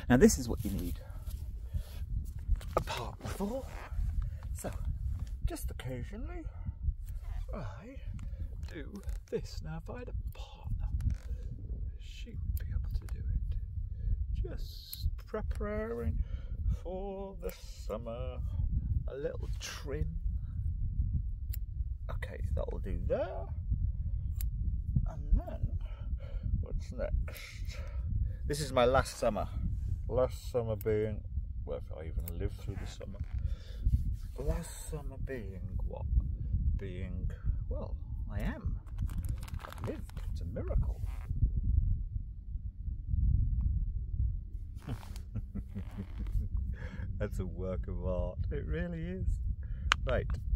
Now this is what you need a partner for. So, just occasionally, I do this. Now if I had a partner, she would be able to do it. Just preparing for the summer. A little trim. Okay, that'll do there. And then, what's next? This is my last summer. Last summer being, well, if I even live through the summer. Last summer being what? Being, well, I am. I've lived. It's a miracle. That's a work of art. It really is. Right.